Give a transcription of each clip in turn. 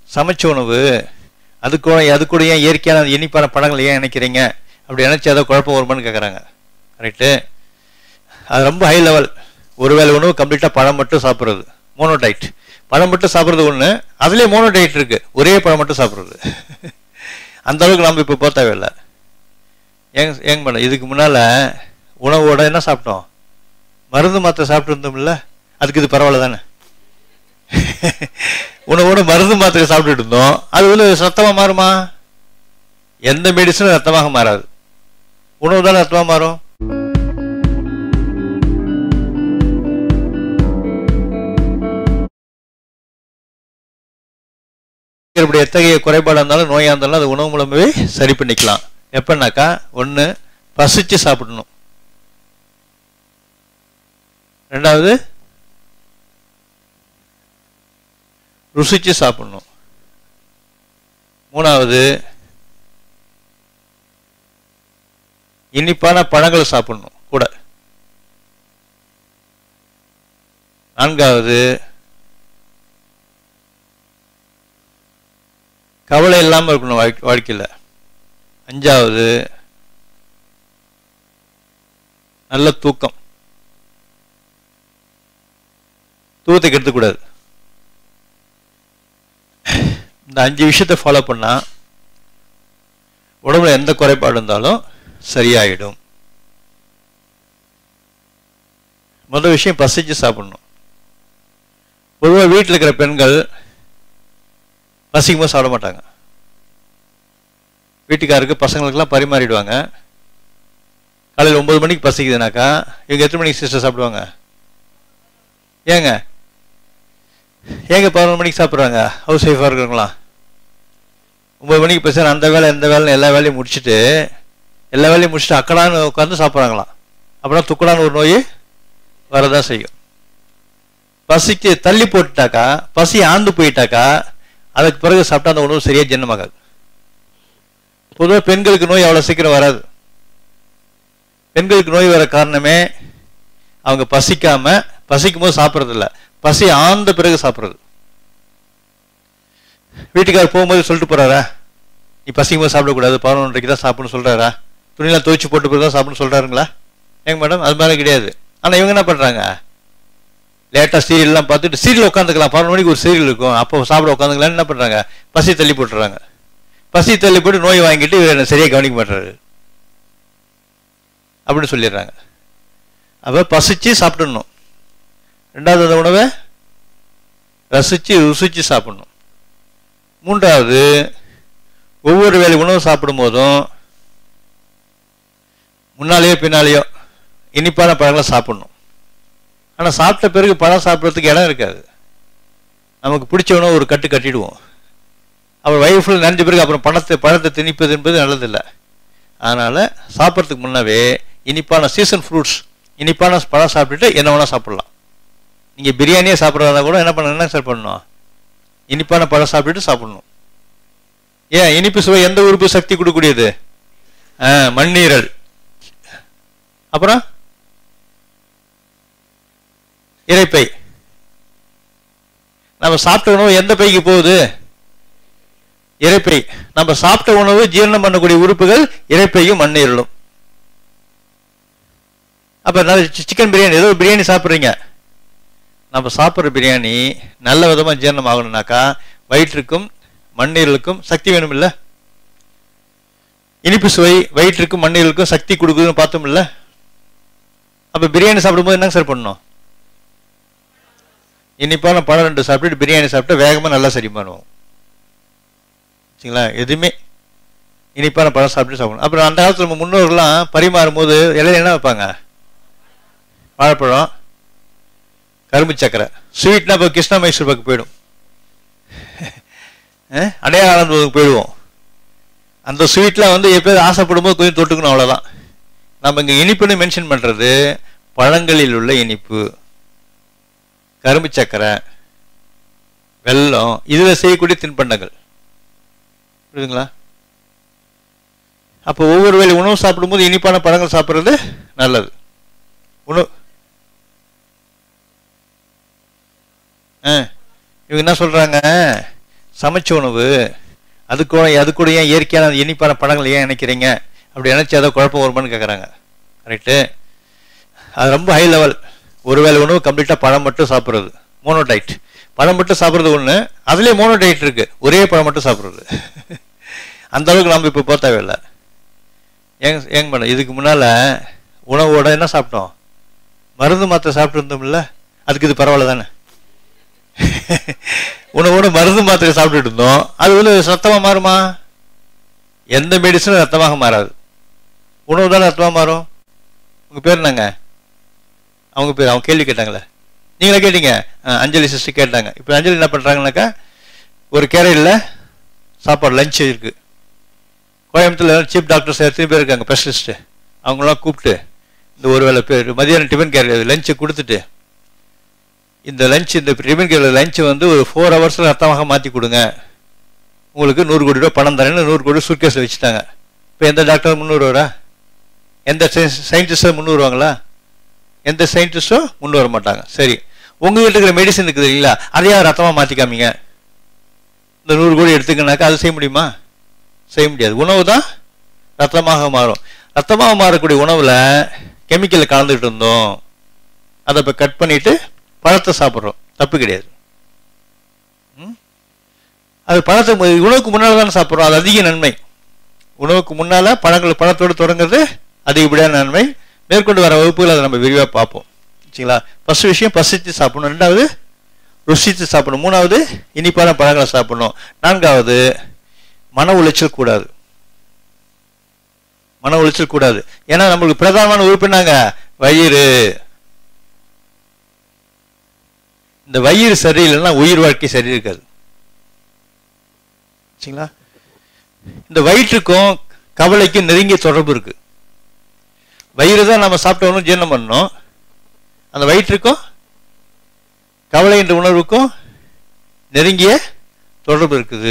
சமைச்ச உணவு, அது கூட ஏன் இயற்கையான இனிப்பான பழங்கள் ஏன் நினைக்கிறீங்க? அப்படி நினச்சி அதை குழப்பம் வருமானு கேட்குறாங்க. ரைட்டு, அது ரொம்ப ஹை லெவல். ஒருவேளை உணவு கம்ப்ளீட்டாக பழம் மட்டும் சாப்பிட்றது, மோனோ டயட். பழம் மட்டும் சாப்பிட்றது ஒன்று, அதுலேயே மோனோ டயட் இருக்குது, ஒரே பழம் மட்டும் சாப்பிட்றது. அந்த அளவுக்கு நம்ம இப்போ போக தேவையில்லை. ஏங்க மேடம், இதுக்கு முன்னால் உணவோட என்ன சாப்பிட்டோம்? மருந்து மாத்திரை சாப்பிட்டு இருந்தோம்ல, அதுக்கு இது பரவாயில்ல தானே? உணவோட மருந்து மாத்திரை சாப்பிட்டுட்டு இருந்தோம், அது வந்து ரத்தமாக மாறுமா? எந்த மெடிசனும் ரத்தமாக மாறாது, உணவு தானே ரத்தமாக மாறும். இப்படி எத்தகைய குறைபாடாக இருந்தாலும் நோயாக இருந்தாலும் அது உணவு மூலமாகவே சரி பண்ணிக்கலாம். எப்பன்னாக்கா, ஒன்று பசிச்சு சாப்பிடணும், ரெண்டாவது ருசிச்சு சாப்பிடணும், மூணாவது இனிப்பான பழங்களை சாப்பிடணும் கூட, நான்காவது கவலை இல்லாமல் இருக்கணும் வாழ்க்கையில், அஞ்சாவது நல்ல தூக்கம், தூக்கத்தை கெடுத்துக்கூடாது. இந்த 5 விஷயத்தை ஃபாலோ பண்ணால் உடம்புல எந்த குறைபாடு இருந்தாலும் சரியாயிடும். முதல் விஷயம் பசிச்சு சாப்பிடணும். பொதுவாக வீட்டில் இருக்கிற பெண்கள் பசிக்கும்போது சாப்பிட மாட்டாங்க. வீட்டுக்காருக்கு பசங்களுக்கெல்லாம் பரிமாறிடுவாங்க. காலையில் 9 மணிக்கு பசிக்குதுனாக்கா இவங்க எத்தனை மணிக்கு சிஸ்டர் சாப்பிடுவாங்க? ஏங்க 11 மணிக்கு சாப்பிட்றாங்க ஹவுஸ் ஒய்ஃபாக இருக்கிறவங்களா? 9 மணிக்கு பசி, அந்த வேலை எந்த வேலை எல்லா வேலையும் முடிச்சுட்டு அக்கடான்னு உட்காந்து சாப்பிட்றாங்களாம். அப்படின்னா துக்கடான்னு ஒரு நோய் வரதான் செய்யும். பசிக்கு தள்ளி போட்டுட்டாக்கா, பசி ஆந்து போயிட்டாக்கா, அதுக்கு பிறகு சாப்பிட்டா அந்த உணவு சரியாக ஜீரணமாகாது. பொதுவாக பெண்களுக்கு நோய் அவ்வளோ சீக்கிரம் வராது. பெண்களுக்கு நோய் வர காரணமே அவங்க பசிக்கும் போது சாப்பிட்றதில்ல, பசி ஆந்த பிறகு சாப்பிட்றது. வீட்டுக்காரர் போகும்போது சொல்லிட்டு போறாரா, நீ பசிக்கும் போது சாப்பிடக்கூடாது, 11:30 தான் சாப்பிடணும்னு சொல்றாரா? துணியெல்லாம் துவைச்சு போட்டு பிறகு தான் சாப்பிடணும்னு சொல்றாருங்களா? ஏங்க மேடம், அது மாதிரி கிடையாது. ஆனால் இவங்க என்ன பண்ணுறாங்க, லேட்டாக சீரியல்லாம் பார்த்துட்டு சீரியல் உட்காந்துக்கலாம், 11 மணிக்கு ஒரு சீரியல் இருக்கும், அப்போ சாப்பிட உட்காந்துக்கலான்னு என்ன பண்ணுறாங்க, பசி தள்ளி போட்டுறாங்க. பசி தள்ளி போட்டு நோய் வாங்கிட்டு இவர் சரியாக கவனிக்க மாட்டாரு அப்படின்னு சொல்லிடுறாங்க. அப்போ பசிச்சு சாப்பிடணும். ரெண்டாவது அந்த உணவை ருசிச்சு சாப்பிடணும். மூன்றாவது ஒவ்வொரு வேளை உணவு சாப்பிடும் போதும் முன்னாலேயோ பின்னாலேயோ இனிப்பான பழங்களை சாப்பிடணும். ஆனால் சாப்பிட்ட பிறகு பழம் சாப்பிட்றதுக்கு இடம் இருக்காது. நமக்கு பிடிச்ச உணவு ஒரு கட்டிடுவோம். அப்புறம் வயிறு ஃபுல் நனைஞ்ச பிறகு அப்புறம் பழத்தை திணிப்பது என்பது நல்லதில்லை. அதனால் சாப்பிட்றதுக்கு முன்னவே இனிப்பான சீசன் ஃப்ரூட்ஸ், இனிப்பான பழம் சாப்பிட்டுட்டு என்ன வேணால் சாப்பிட்லாம். நீங்கள் பிரியாணியே சாப்பிட்றதா கூட என்ன சார் பண்ணணும், இனிப்பான பழம் சாப்பிட்டுட்டு சாப்பிடணும். ஏன், இனிப்பு சுவை எந்த உறுப்பு சக்தி கொடுக்கக்கூடியது? மண்ணீரல். அப்புறம் இரைப்பை. நம்ம சாப்பிட்ட உணவு எந்த பைக்கு போகுது? இரைப்பை. நம்ம சாப்பிட்ட உணவு ஜீரணம் பண்ணக்கூடிய உறுப்புகள் இரைப்பையும் மண்ணீரலும். அப்ப சிக்கன் பிரியாணி, ஏதோ பிரியாணி சாப்பிட்றீங்க, நம்ம சாப்பிட்ற பிரியாணி நல்ல விதமாக ஜீரணம் ஆகணும்னாக்கா வயிற்றுக்கும் மண்ணீரலுக்கும் சக்தி வேணும் இல்லை? இனிப்பு சுவை வயிற்றுக்கும் மண்ணீரலுக்கும் சக்தி கொடுக்குதுன்னு பார்த்தோம் இல்லை? அப்போ பிரியாணி சாப்பிடும்போது என்னங்க சார் பண்ணணும்? இனிப்பான பழம் 2 சாப்பிட்டுட்டு பிரியாணி சாப்பிட்டா வேகமாக நல்லா சரி பண்ணுவோம். சரிங்களா? எதுவுமே இனிப்பான பழம் சாப்பிட்டு சாப்பிடணும். அப்புறம் அந்த காலத்தில் நம்ம முன்னோர்கள்லாம் பரிமாறும் போது இலையில என்ன வைப்பாங்க? வாழைப்பழம், கரும்பு சக்கரை. ஸ்வீட்னா இப்போ கிருஷ்ணா மைசூர் பாக்கு போயிடும், அடையாளம் போயிடுவோம். அந்த ஸ்வீட்லாம் வந்து எப்போது ஆசைப்படும் போது கொஞ்சம் தொட்டுக்கணும், அவ்வளோதான். நம்ம இங்கே இனிப்புன்னு மென்ஷன் பண்ணுறது பழங்களில் உள்ள இனிப்பு, கரும்பு சக்கரை, வெல்லம், இதில் செய்யக்கூடிய தின்பண்டங்கள். புரியுதுங்களா? அப்போ ஒவ்வொரு வேளை உணவு சாப்பிடும்போது இனிப்பான பழங்கள் சாப்பிட்றது நல்லது. இவங்க என்ன சொல்றாங்க, சமைச்ச உணவு, அது கூட ஏன் இயற்கையான இனிப்பான பழங்கள் ஏன் நினைக்கிறீங்க? அப்படி நினைச்சு அதை குழப்பம் வருமானு கேட்குறாங்க. கரெக்டு. அது ரொம்ப ஹை லெவல். ஒருவேளை உணவு கம்ப்ளீட்டாக பழம் மட்டும் சாப்பிட்றது, மோனோ டயட். பழம் மட்டும் சாப்பிட்றது ஒன்று, அதுலேயே மோனோ டயட் இருக்கு, ஒரே பழம் மட்டும் சாப்பிட்றது. அந்த அளவுக்கு நம்ம இப்போ போக தேவையில்லை. ஏங்க மேடம், இதுக்கு முன்னால் உணவோட என்ன சாப்பிட்டோம்? மருந்து மாத்திரை சாப்பிட்டு இருந்தோம்ல, அதுக்கு இது பரவாயில்ல தானே? உணவோட மருந்து மாத்திரை சாப்பிட்டுட்டு இருந்தோம், அது வந்து ரத்தமாக மாறுமா? எந்த மெடிசனும் ரத்தமாக மாறாது, உணவு தானே ரத்தமாக மாறும். உங்கள் பேர் என்னங்க? அவங்க பேர், அவங்க கேள்வி கேட்டாங்களே, நீங்களே கேட்டீங்க. அஞ்சலி சிஸ்டர் கேட்டாங்க. இப்போ அஞ்சலி என்ன பண்ணுறாங்கனாக்கா, ஒரு கேரளில் சாப்பாடு லஞ்ச் இருக்குது. கோயம்புத்தூரில் சீஃப் டாக்டர்ஸ் எத்தனை பேர் இருக்காங்க, ஸ்பெஷலிஸ்ட்டு, அவங்களாம் கூப்பிட்டு இந்த ஒரு வேளை பேர் மதியானம் டிஃபன் கேரியர் லஞ்சை கொடுத்துட்டு, இந்த டிஃபன் கேரியர் லஞ்சை வந்து ஒரு 4 ஹவர்ஸில் ரத்தமாக மாற்றி கொடுங்க, உங்களுக்கு 100 கோடி ரூபா பணம் தரேன்னு 100 கோடி சூட்கேஸில் வச்சுட்டாங்க. இப்போ எந்த டாக்டர் முன்னூறு வரா? எந்த சயின்டிஸ்டும் முன்னூறு வருவாங்களா? எந்த சயின்டிஸ்டும் முன்னூறு வர மாட்டாங்க. சரி, உங்ககிட்ட இருக்கிற மெடிசன் இருக்குது இல்லைங்களா, அதையா ரத்தமாக மாற்றிக்காமீங்க, இந்த 100 கோடி எடுத்துக்கனாக்கா அது செய்ய முடியுமா? செய்ய முடியாது. உணவு தான் ரத்தமாக மாறும். ரத்தமாக மாறக்கூடிய உணவில் கெமிக்கல் கலந்துகிட்டு இருந்தோம், அதை இப்போ கட் பண்ணிட்டு பழத்தை சாப்பிட்றோம், தப்பு கிடையாது. அது பழத்தை உணவுக்கு முன்னால் தானே சாப்பிட்றோம், அது அதிக நன்மை. உணவுக்கு முன்னால் பழத்தோடு தொடங்குறது அதிகப்படியான நன்மை. மேற்கொண்டு வர வகுப்புகள் அதை நம்ம விரிவாக பார்ப்போம். சரிங்களா? ஃபர்ஸ்ட் விஷயம் பசித்து சாப்பிடணும், 2வது ருசித்து சாப்பிடணும், 3வது இனிப்பான பழங்களை சாப்பிடணும், 4வது மன உளைச்சல் கூடாது. மன உளைச்சல் கூடாது. ஏன்னா நம்மளுக்கு பிரதானமான உறுப்பினாங்க வயிறு. இந்த வயிறு சரியில்லைன்னா உயிர் வாழ்க்கை சரி இருக்காது. சரிங்களா? இந்த வயிற்றுக்கும் கவலைக்கும் நெருங்கிய தொடர்பு இருக்கு. வயிறு தான் நம்ம சாப்பிட்டவனும் ஜீரணம் பண்ணணும். அந்த வயிற்றுக்கும் கவலை என்ற உணர்வுக்கும் நெருங்கிய தொடர்பு இருக்குது.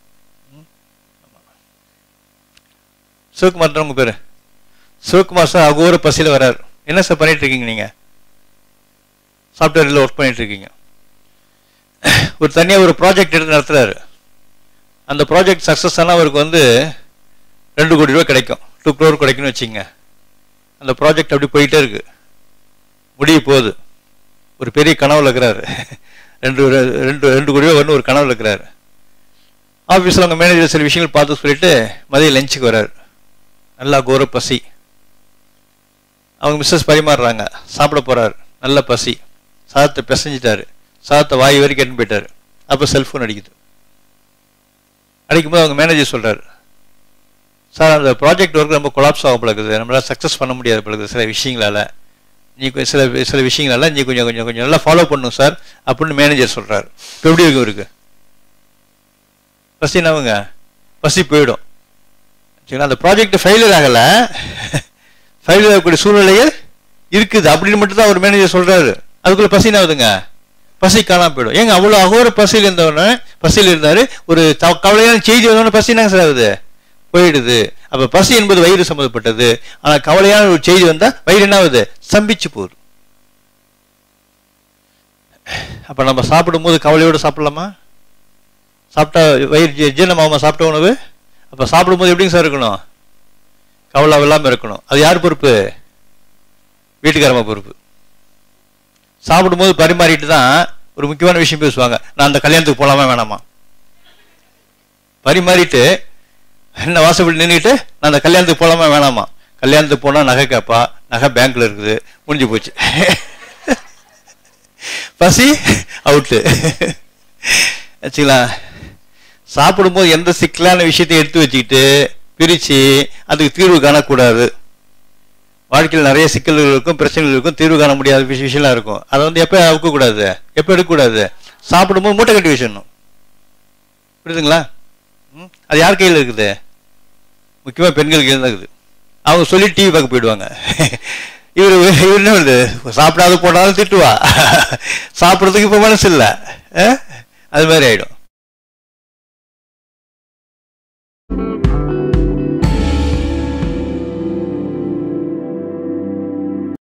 சிவகுமார் உங்க பேரு? சிவகுமார் சார் அகோர பசியில் வர்றாரு. என்ன சார் பண்ணிட்டு இருக்கீங்க? நீங்க சாஃப்ட்வேரில் ஒர்க் பண்ணிட்டு இருக்கீங்க. ஒரு தனியாக ஒரு ப்ராஜெக்ட் எடுத்து நடத்துறாரு. அந்த ப்ராஜெக்ட் சக்ஸஸ் ஆனால் அவருக்கு வந்து 2 கோடி ரூபா கிடைக்கும், 2 crore கிடைக்குன்னு வச்சுங்க. அந்த ப்ராஜெக்ட் அப்படி போயிட்டே இருக்கு, முடிய போகுது. ஒரு பெரிய கனவுல இருக்கிறாரு, 2 கோடி ரூபா வரணும் ஒரு கனவுல இருக்கிறாரு. ஆஃபீஸில் அவங்க மேனேஜர் சில விஷயங்கள் பார்த்து சொல்லிட்டு மதியம் லஞ்சுக்கு வர்றாரு. நல்லா கோர பசி. அவங்க மிஸ்ஸஸ் பரிமாறுறாங்க, சாப்பிட போறாரு, நல்ல பசி. சாதத்தை பிசைஞ்சிட்டாரு, சாதத்தை வாய் வரைக்கும் எடுத்து போயிட்டாரு. அப்போ செல்ஃபோன் அடிக்குது. அடிக்கும்போது அவங்க மேனேஜர் சொல்றாரு, சார் அந்த ப்ராஜெக்ட் ஒர்க் ரொம்ப கொலாப்ஸ் ஆக பழகுது, நம்மளால் சக்ஸஸ் பண்ண முடியாது பழகுது சில விஷயங்களால, சில விஷயங்களால நீ கொஞ்சம் நல்லா ஃபாலோ பண்ணும் சார் அப்படின்னு மேனேஜர் சொல்றாரு. இப்போ எப்படி இருக்கும் இருக்கு? பசினாவுங்க பசி போயிடும். சரிங்களா? அந்த ப்ராஜெக்ட் ஃபெயிலியர் ஆகலை, ஃபெயிலியர் ஆகக்கூடிய சூழ்நிலையே இருக்குது அப்படின்னு மட்டும் தான் ஒரு மேனேஜர் சொல்றாரு. அதுக்குள்ள பசினாவுதுங்க, பசி காணாம போயிடும். ஏங்க அவ்வளோ அகோர பசியில் இருந்தாரு, ஒரு கவலையான செய்தி வந்தோடனே பசினாங்க சார் ஆகுது, போயிடுது. அப்ப பசி என்பது வயிறு சம்மந்தப்பட்டது. ஆனா கவலையான ஒரு செய்தி வந்தா வயிறு என்ன ஆகுது? சம்பிச்சு போகுது. அப்ப நம்ம சாப்பிடும் போது கவலையோடு சாப்பிடலாமா? சாப்பிட்டா வயிறு ஜீரணமாகுமா சாப்பிட்ட உணவு? அப்ப சாப்பிடும் போது எப்படிங்க சார் இருக்கணும்? கவலை இல்லாம இருக்கணும். அது யார் பொறுப்பு? வீட்டுக்காரமா பொறுப்பு. சாப்பிடும் போது பரிமாறிட்டு தான் ஒரு முக்கியமான விஷயம் பேசுவாங்க, நான் அந்த கல்யாணத்துக்கு போலாமா வேணாமா. பரிமாறிட்டு என்ன வாசப்படி நின்றுட்டு நான் அந்த கல்யாணத்துக்கு போலாமா வேணாமா. கல்யாணத்துக்கு போனா நகை கேப்பா, நகை பேங்க்ல இருக்குது, முடிஞ்சு போச்சு, பசி அவுட்டு. ஆச்சுங்களா? சாப்பிடும்போது எந்த சிக்கலான விஷயத்தை எடுத்து வச்சுக்கிட்டு பிரிச்சு அதுக்கு தீர்வு காணக்கூடாது. வாழ்க்கையில் நிறைய சிக்கல்கள் இருக்கும், பிரச்சனைகள் இருக்கும், தீர்வு காண முடியாத விஷயம்லாம் இருக்கும். அதை வந்து எப்போ அவுக்கக்கூடாது, எப்போ எடுக்கக்கூடாது? சாப்பிடும்போது மூட்டை கட்டி வச்சிடணும். புரியுதுங்களா? அது யார் கையில் இருக்குது? முக்கியமாக பெண்கள் கையில் தான் இருக்குது. அவங்க சொல்லி டிவி பார்க்க போயிடுவாங்க. இவர் என்ன வருது, சாப்பிடாத போனாலும் திட்டுவா, சாப்பிட்றதுக்கு இப்போ மனசு இல்லை, அது மாதிரி ஆயிடும்.